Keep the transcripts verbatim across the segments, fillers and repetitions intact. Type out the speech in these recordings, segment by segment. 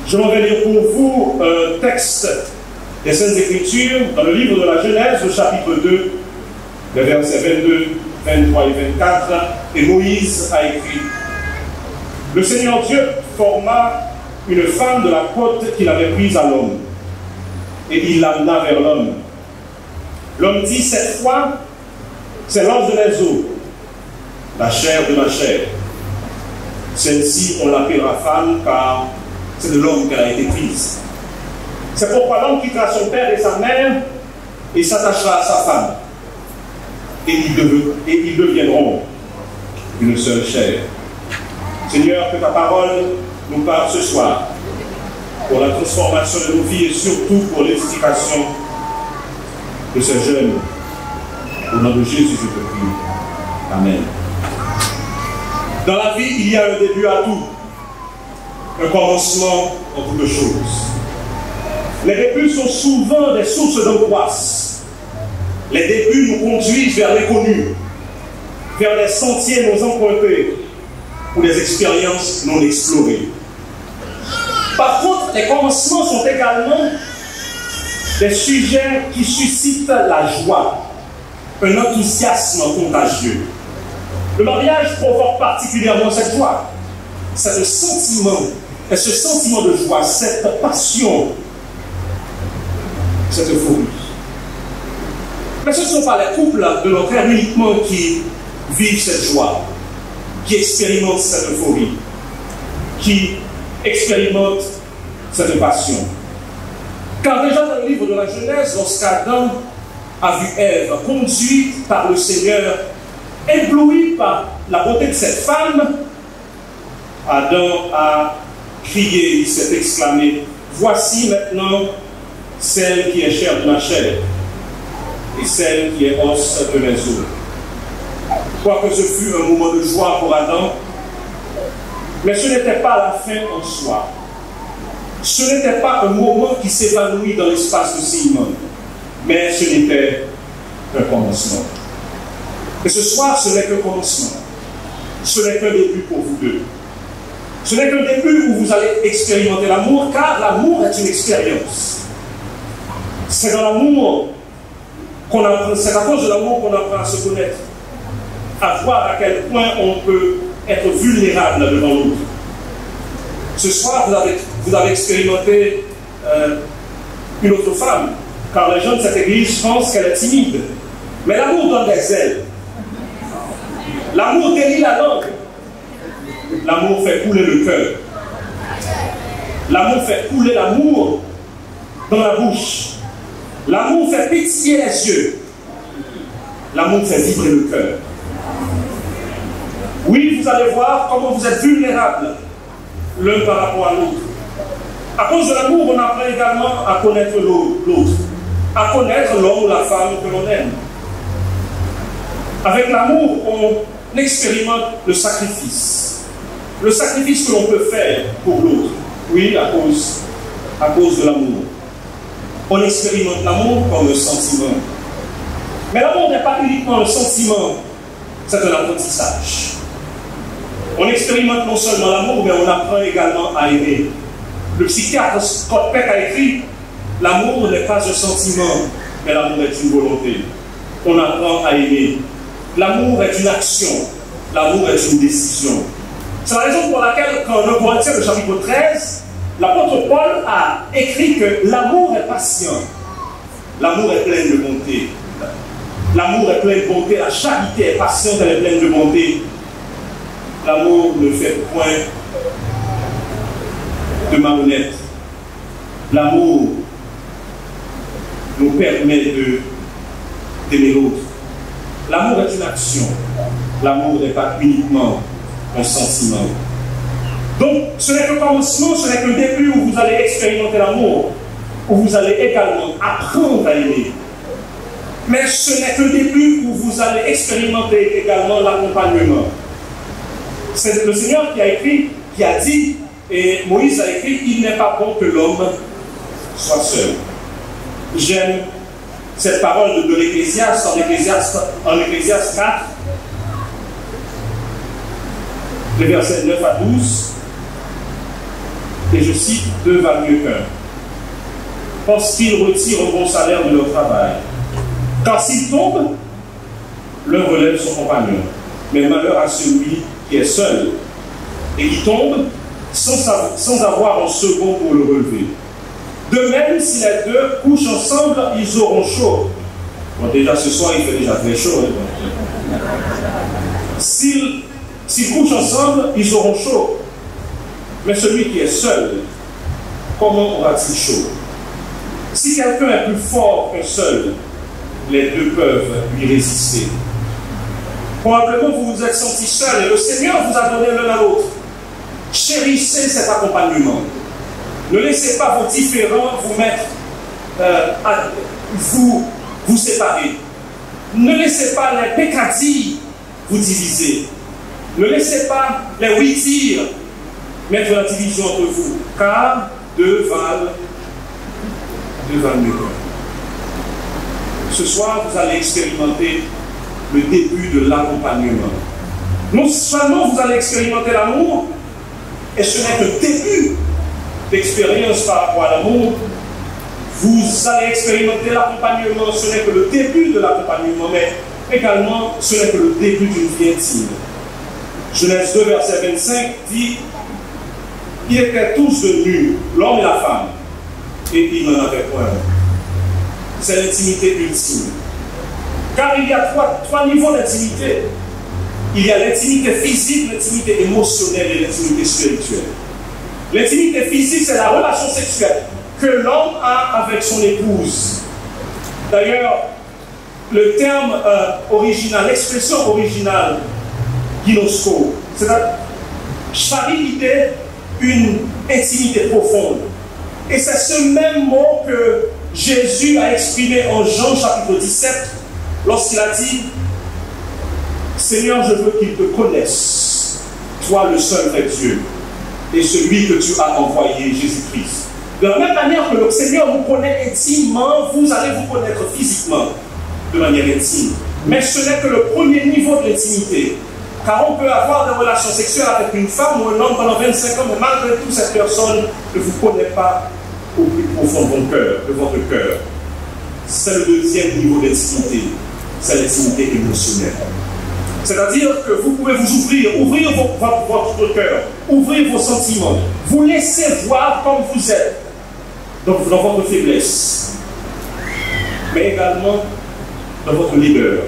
Je m'en vais lire pour vous un texte des Saintes Écritures dans le livre de la Genèse, au chapitre deux, les versets vingt-deux, vingt-trois et vingt-quatre. Et Moïse a écrit: Le Seigneur Dieu forma une femme de la côte qu'il avait prise à l'homme, et il l'amena vers l'homme. L'homme dit: Cette fois, c'est l'os de mes os, la chair de ma chair. Celle-ci, on l'appellera femme, car c'est de l'homme qu'elle a été prise. C'est pourquoi l'homme quittera son père et sa mère et s'attachera à sa femme. Et ils, dev- et ils deviendront une seule chair. Seigneur, que ta parole nous parle ce soir pour la transformation de nos vies et surtout pour l'édification de ces jeunes. Au nom de Jésus, je te prie. Amen. Dans la vie, il y a un début à tout, un commencement en toutes choses. Les débuts sont souvent des sources d'angoisse. Les débuts nous conduisent vers l'inconnu, vers des sentiers non empruntés ou des expériences non explorées. Par contre, les commencements sont également des sujets qui suscitent la joie, un enthousiasme contagieux. Le mariage provoque particulièrement cette joie, ce sentiment, et ce sentiment de joie, cette passion, cette euphorie. Mais ce ne sont pas les couples de notre ère uniquement qui vivent cette joie, qui expérimentent cette euphorie, qui expérimentent cette passion. Car déjà dans le livre de la Genèse, lorsqu'Adam a vu Ève conduite par le Seigneur, ébloui par la beauté de cette femme, Adam a crié, il s'est exclamé: Voici maintenant celle qui est chair de ma chair et celle qui est os de mes os. Quoique ce fût un moment de joie pour Adam, mais ce n'était pas la fin en soi. Ce n'était pas un moment qui s'évanouit dans l'espace de Simon, mais ce n'était qu'un commencement. Et ce soir, ce n'est qu'un commencement. Ce n'est qu'un début pour vous deux. Ce n'est qu'un début où vous allez expérimenter l'amour, car l'amour est une expérience. C'est dans l'amour qu'on apprend, c'est à cause de l'amour qu'on apprend à se connaître, à voir à quel point on peut être vulnérable devant l'autre. Ce soir, vous avez, vous avez expérimenté euh, une autre femme, car les gens de cette église pensent qu'elle est timide. Mais l'amour donne des ailes. L'amour délie la langue. L'amour fait couler le cœur. L'amour fait couler l'amour dans la bouche. L'amour fait pétiller les yeux. L'amour fait vibrer le cœur. Oui, vous allez voir comment vous êtes vulnérables l'un par rapport à l'autre. À cause de l'amour, on apprend également à connaître l'autre, à connaître l'homme ou la femme que l'on aime. Avec l'amour, on expérimente le sacrifice. Le sacrifice que l'on peut faire pour l'autre. Oui, à cause, à cause de l'amour. On expérimente l'amour comme un sentiment. Mais l'amour n'est pas uniquement un sentiment, c'est un apprentissage. On expérimente non seulement l'amour, mais on apprend également à aimer. Le psychiatre Scott Peck a écrit: l'amour n'est pas un sentiment, mais l'amour est une volonté. On apprend à aimer. L'amour est une action. L'amour est une décision. C'est la raison pour laquelle, quand on Corinthiens, le chapitre treize, l'apôtre Paul a écrit que l'amour est patient. L'amour est plein de bonté. L'amour est plein de bonté. La charité est patiente, elle est pleine de bonté. L'amour ne fait point de malhonnête. L'amour nous permet de d'aimer l'autre. L'amour est une action. L'amour n'est pas uniquement un sentiment. Donc, ce n'est qu'un commencement, ce n'est qu'un début où vous allez expérimenter l'amour, où vous allez également apprendre à aimer. Mais ce n'est qu'un début où vous allez expérimenter également l'accompagnement. C'est le Seigneur qui a écrit, qui a dit, et Moïse a écrit: il n'est pas bon que l'homme soit seul. J'aime cette parole de, de l'Ecclésiaste en Ecclésiaste, en Ecclésiaste quatre, les versets neuf à douze. et je cite, deux valent mieux qu'un, parce qu'ils retirent un bon salaire de leur travail. Car s'ils tombent, l'un relève son compagnon, mais malheur à celui qui est seul et qui tombe sans, sans avoir un second pour le relever. De même, si les deux couchent ensemble, ils auront chaud. Bon, déjà ce soir, il fait déjà très chaud. Hein, S'ils s'ils couchent ensemble, ils auront chaud. Mais celui qui est seul, comment aura-t-il chaud? Si quelqu'un est plus fort qu'un seul, les deux peuvent lui résister. Probablement, vous vous êtes senti seul et le Seigneur vous a donné l'un à l'autre. Chérissez cet accompagnement. Ne laissez pas vos différends vous mettre, euh, à, vous, vous séparer. Ne laissez pas les pécadilles vous diviser. Ne laissez pas les oui-dire mettre la division entre vous. Car deux valent, deux valent mieux. Ce soir, vous allez expérimenter le début de l'accompagnement. Non seulement vous allez expérimenter l'amour, et ce n'est que le début d'expérience par rapport à l'amour, vous allez expérimenter l'accompagnement, ce n'est que le début de l'accompagnement, mais également ce n'est que le début d'une vie intime. Genèse deux, verset vingt-cinq dit, ils étaient tous venus, l'homme et la femme, et ils n'en avaient point. C'est l'intimité ultime. Car il y a trois, trois niveaux d'intimité. Il y a l'intimité physique, l'intimité émotionnelle et l'intimité spirituelle. L'intimité physique, c'est la relation sexuelle que l'homme a avec son épouse. D'ailleurs, le terme euh, original, l'expression originale, ginosko, ça veut dire une intimité profonde. Et c'est ce même mot que Jésus a exprimé en Jean chapitre dix-sept, lorsqu'il a dit, Seigneur, je veux qu'ils te connaissent, toi le seul vrai Dieu, et celui que tu as envoyé, Jésus-Christ. De la même manière que le Seigneur vous connaît intimement, vous allez vous connaître physiquement, de manière intime. Mais ce n'est que le premier niveau de l'intimité. Car on peut avoir des relations sexuelles avec une femme ou un homme pendant vingt-cinq ans, mais malgré tout, cette personne ne vous connaît pas au plus profond de votre cœur, de votre cœur. C'est le deuxième niveau d'intimité, c'est l'intimité émotionnelle. C'est-à-dire que vous pouvez vous ouvrir, ouvrir votre, votre cœur, ouvrir vos sentiments, vous laisser voir comme vous êtes, donc dans votre faiblesse, mais également dans votre leader,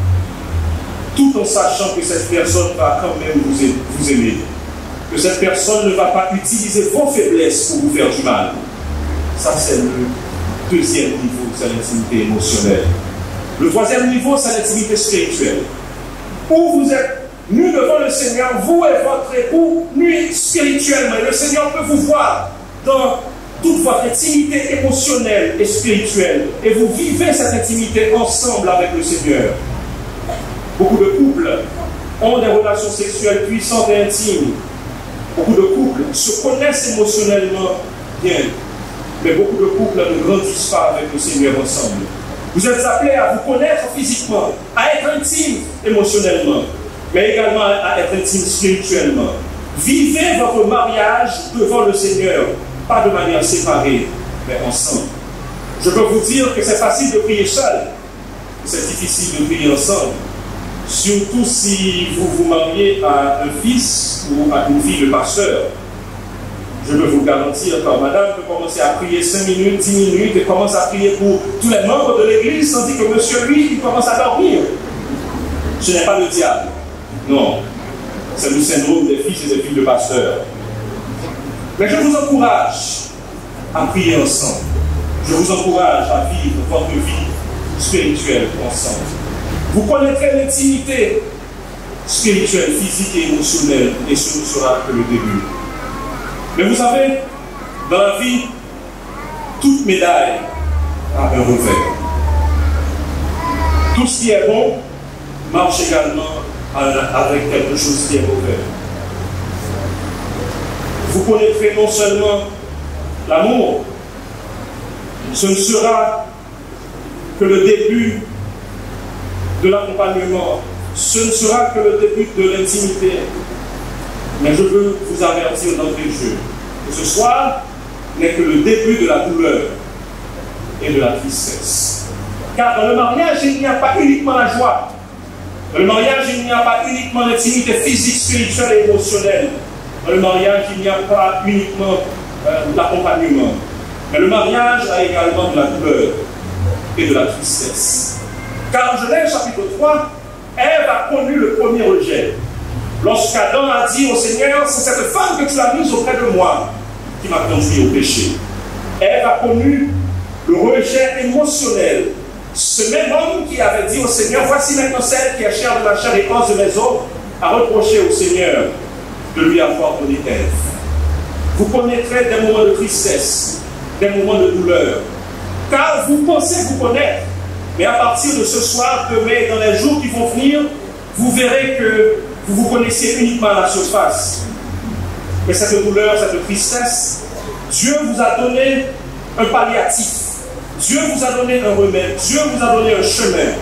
tout en sachant que cette personne va quand même vous, vous aimer, que cette personne ne va pas utiliser vos faiblesses pour vous faire du mal. Ça, c'est le deuxième niveau, c'est l'intimité émotionnelle. Le troisième niveau, c'est l'intimité spirituelle. Où vous êtes nus devant le Seigneur, vous et votre époux, nus spirituellement. Le Seigneur peut vous voir dans toute votre intimité émotionnelle et spirituelle. Et vous vivez cette intimité ensemble avec le Seigneur. Beaucoup de couples ont des relations sexuelles puissantes et intimes. Beaucoup de couples se connaissent émotionnellement bien. Mais beaucoup de couples ne grandissent pas avec le Seigneur ensemble. Vous êtes appelés à vous connaître physiquement, à être intime émotionnellement, mais également à être intime spirituellement. Vivez votre mariage devant le Seigneur, pas de manière séparée, mais ensemble. Je peux vous dire que c'est facile de prier seul, c'est difficile de prier ensemble. Surtout si vous vous mariez à un fils ou à une fille de pasteur. Je peux vous garantir que madame peut commencer à prier cinq minutes, dix minutes et commence à prier pour tous les membres de l'église, tandis que monsieur, lui, il commence à dormir. Ce n'est pas le diable. Non. C'est le syndrome des fils et des filles de pasteurs. Mais je vous encourage à prier ensemble. Je vous encourage à vivre votre vie spirituelle ensemble. Vous connaîtrez l'intimité spirituelle, physique et émotionnelle, et ce ne sera que le début. Mais vous savez, dans la vie, toute médaille a un revers. Tout ce qui est bon marche également avec quelque chose qui est mauvais. Vous connaîtrez non seulement l'amour, ce ne sera que le début de l'accompagnement, ce ne sera que le début de l'intimité. Mais je veux vous avertir d'entrée de jeu. que ce soir n'est que le début de la douleur et de la tristesse. Car dans le mariage, il n'y a pas uniquement la joie. Dans le mariage, il n'y a pas uniquement l'intimité physique, spirituelle et émotionnelle. Dans le mariage, il n'y a pas uniquement euh, l'accompagnement. Mais le mariage a également de la douleur et de la tristesse. Car en Genèse chapitre trois, Ève a connu le premier rejet. Lorsqu'Adam a dit au Seigneur, c'est cette femme que tu as mise auprès de moi qui m'a conduit au péché. Ève a connu le rejet émotionnel. Ce même homme qui avait dit au Seigneur, voici maintenant celle qui est chair de ma chair et os de mes os, a reproché au Seigneur de lui avoir donné Ève. Vous connaîtrez des moments de tristesse, des moments de douleur, car vous pensez vous connaître, mais à partir de ce soir, demain et dans les jours qui vont venir, vous verrez que vous vous connaissez uniquement à la surface. Mais cette douleur, cette tristesse, Dieu vous a donné un palliatif. Dieu vous a donné un remède. Dieu vous a donné un chemin.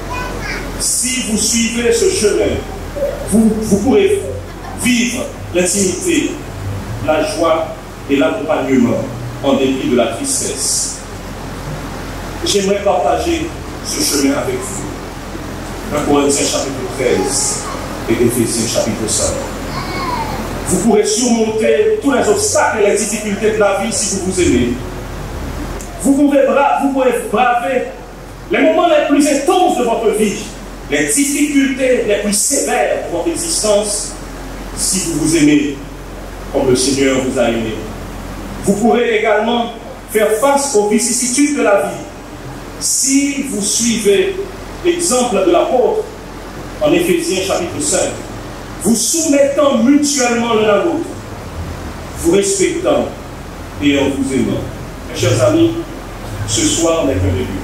Si vous suivez ce chemin, vous, vous pourrez vivre l'intimité, la joie et l'accompagnement en dépit de la tristesse. J'aimerais partager ce chemin avec vous. un Corinthiens chapitre treize et Éphésiens chapitre cinq. Vous pourrez surmonter tous les obstacles et les difficultés de la vie si vous vous aimez. Vous pourrez, bra vous pourrez braver les moments les plus intenses de votre vie, les difficultés les plus sévères de votre existence si vous vous aimez comme le Seigneur vous a aimé. Vous pourrez également faire face aux vicissitudes de la vie si vous suivez l'exemple de l'apôtre en Éphésiens chapitre cinq, vous soumettant mutuellement l'un à l'autre, vous respectant et en vous aimant. Mes chers amis, ce soir n'est qu'un début.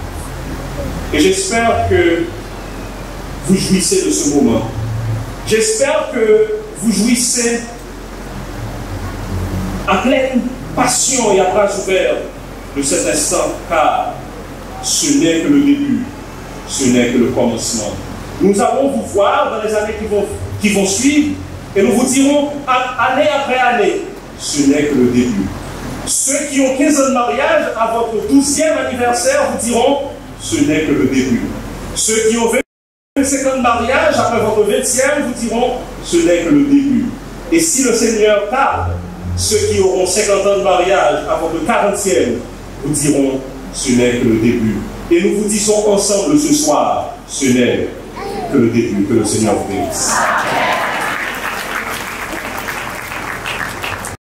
Et j'espère que vous jouissez de ce moment. J'espère que vous jouissez à pleine passion et à bras ouverts de cet instant, car ce n'est que le début, ce n'est que le commencement. Nous allons vous voir dans les années qui vont, qui vont suivre, et nous vous dirons année après année, ce n'est que le début. Ceux qui ont quinze ans de mariage, à votre douzième anniversaire, vous diront, ce n'est que le début. Ceux qui ont vingt-cinq ans de mariage, après votre vingtième, vous diront, ce n'est que le début. Et si le Seigneur tarde, ceux qui auront cinquante ans de mariage, à votre quarantième, vous diront, ce n'est que le début. Et nous vous disons ensemble ce soir, ce n'est que le début. Que le Seigneur vous bénisse.